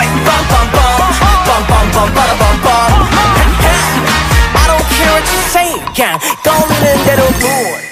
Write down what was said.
bum bum bum, bum bum bum, bada bum bum. I don't care what you say, 그냥 떠오르는 대로 move.